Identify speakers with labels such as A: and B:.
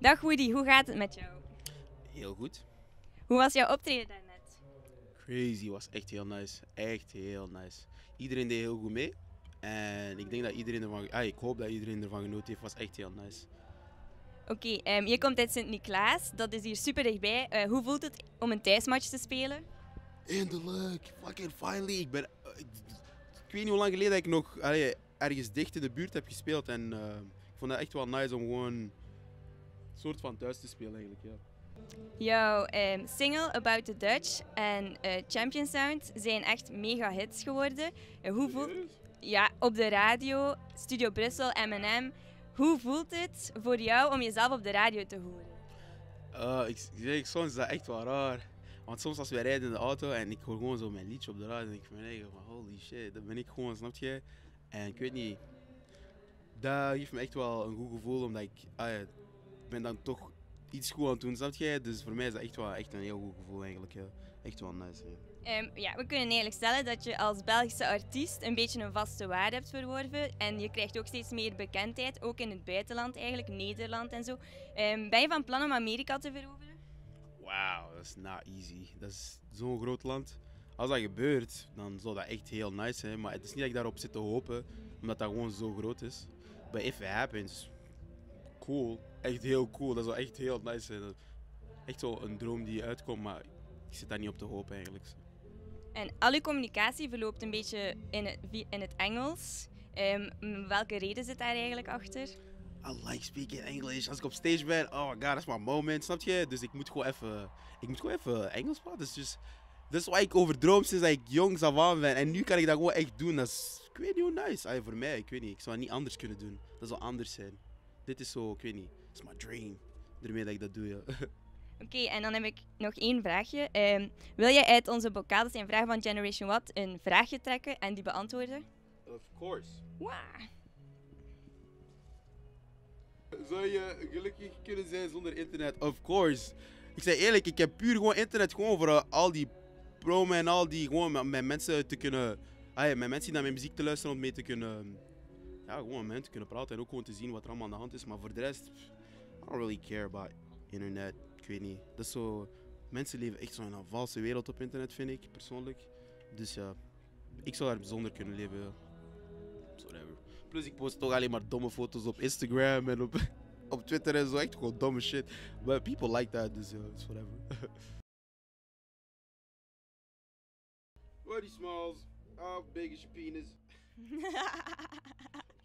A: Dag Woody, hoe gaat het met jou?
B: Heel goed.
A: Hoe was jouw optreden daarnet?
B: Crazy, was echt heel nice. Echt heel nice. Iedereen deed heel goed mee. En ik denk dat iedereen ervan, ik hoop dat iedereen ervan genoten heeft. Was echt heel nice.
A: Oké, je komt uit Sint-Niklaas, dat is hier super dichtbij. Hoe voelt het om een thuismatch te spelen?
B: Eindelijk, fucking finally. Ik weet niet hoe lang geleden dat ik nog ergens dicht in de buurt heb gespeeld. En ik vond dat echt wel nice om gewoon een soort van thuis te spelen eigenlijk. Ja.
A: Jouw single About the Dutch en Champion Sound zijn echt mega hits geworden. Hoe voelt ja, op de radio, Studio Brussel, M&M. Hoe voelt het voor jou om jezelf op de radio te horen?
B: Soms is dat echt wel raar. Want soms als wij rijden in de auto en ik hoor gewoon zo mijn liedje op de radio, dan denk ik van mijn eigen van holy shit, dat ben ik gewoon, snap je? En ik weet niet, dat geeft me echt wel een goed gevoel, omdat ik ben dan toch iets goed aan het doen, snap je? Dus voor mij is dat echt een heel goed gevoel eigenlijk. Ja. Echt wel nice. Ja.
A: We kunnen eigenlijk stellen dat je als Belgische artiest een beetje een vaste waarde hebt verworven. En je krijgt ook steeds meer bekendheid, ook in het buitenland eigenlijk, Nederland en zo. Ben je van plan om Amerika te veroveren?
B: Wauw, dat is not easy. Dat is zo'n groot land. Als dat gebeurt, dan zou dat echt heel nice zijn. Maar het is niet dat ik daarop zit te hopen, omdat dat gewoon zo groot is. But if it happens, cool. Echt heel cool. Dat zou echt heel nice zijn. Echt zo een droom die uitkomt, maar ik zit daar niet op te hopen eigenlijk.
A: En al je communicatie verloopt een beetje in het Engels. Welke reden zit daar eigenlijk achter?
B: I like speaking English. Als ik op stage ben, oh my god, dat is mijn moment, snap je? Dus ik moet gewoon even Engels praten. Dat is waar ik over droom sinds dat ik jongs af aan ben. En nu kan ik dat gewoon echt doen. Dat is, ik weet niet hoe nice. Voor mij, ik weet niet. Ik zou het niet anders kunnen doen. Dat zou anders zijn. Dit is zo, ik weet niet. Het is mijn dream. Daarmee dat ik dat doe, ja.
A: Oké, en dan heb ik nog één vraagje. Wil jij uit onze bokaal, dat zijn vragen van Generation What, een vraagje trekken en die beantwoorden?
B: Of course.
A: Wow.
B: Zou je gelukkig kunnen zijn zonder internet? Of course. Ik zeg eerlijk, ik heb puur gewoon internet gewoon voor al die promen en al die gewoon met mensen te kunnen, met mensen die naar mijn muziek te luisteren om mee te kunnen, ja, gewoon met hen te kunnen praten en ook gewoon te zien wat er allemaal aan de hand is. Maar voor de rest, I don't really care about internet. Ik weet niet. Dat is zo, mensen leven echt zo in een valse wereld op internet, vind ik persoonlijk. Dus ja, ik zou daar zonder kunnen leven. Ja. Whatever. Plus ik post toch alleen maar domme foto's op Instagram en op Twitter en zo. Echt gewoon domme shit. But people like that, dus it's whatever. What is smalls? How big is your penis?